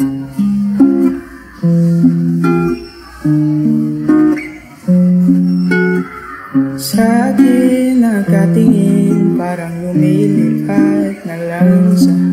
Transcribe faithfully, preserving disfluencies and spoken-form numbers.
Sa akin nakatingin, parang lumilipad na lang sa